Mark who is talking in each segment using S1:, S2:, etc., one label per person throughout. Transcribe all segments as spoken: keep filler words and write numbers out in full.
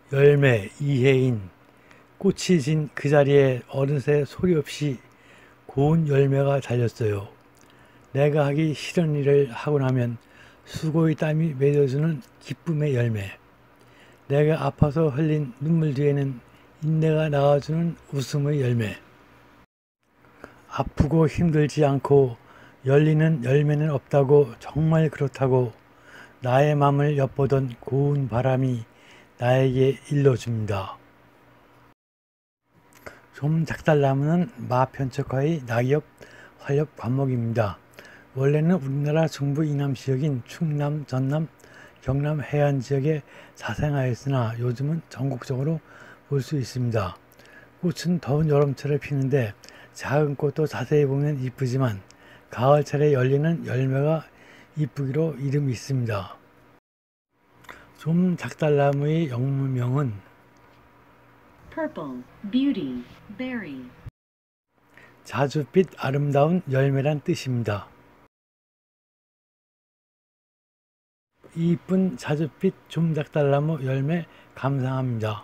S1: 열매 이해인. 꽃이 진 그 자리에 어느새 소리 없이 고운 열매가 달렸어요. 내가 하기 싫은 일을 하고 나면 수고의 땀이 맺어주는 기쁨의 열매. 내가 아파서 흘린 눈물 뒤에는 인내가 나와주는 웃음의 열매. 아프고 힘들지 않고 열리는 열매는 없다고, 정말 그렇다고 나의 맘을 엿보던 고운 바람이 나에게 일러줍니다. 좀 작달나무는 마편척화의 낙엽 활엽 과목입니다. 원래는 우리나라 중부 이남 지역인 충남, 전남, 경남 해안 지역에 사생하였으나 요즘은 전국적으로 볼 수 있습니다. 꽃은 더운 여름철에 피는데 작은 꽃도 자세히 보면 이쁘지만 가을철에 열리는 열매가 이쁘기로 이름이 있습니다. 좀 작달나무의 영문명은
S2: Purple, beauty, berry.
S1: 자줏빛 아름다운 열매란 뜻입니다. 이쁜 자줏빛 좀작달나무 열매 감상합니다.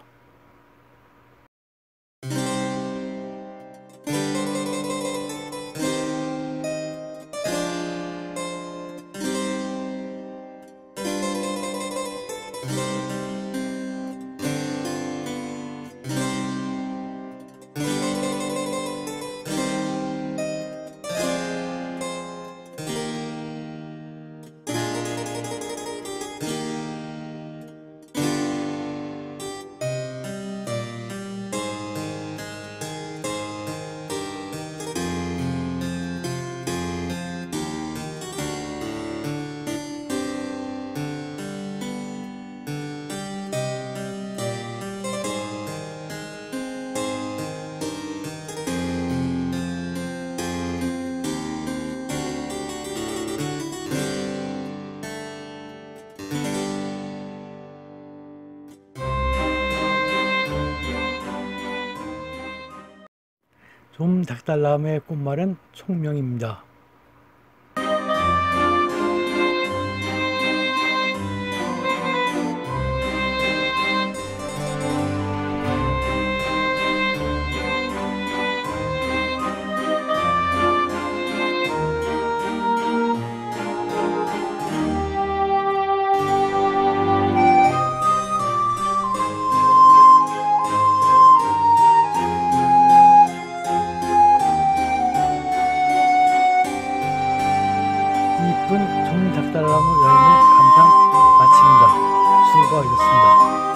S1: 좀 작달나무의 꽃말은 총명입니다. 이쁜 좀 작달나무 열매 감상 마칩니다. 수고하셨습니다.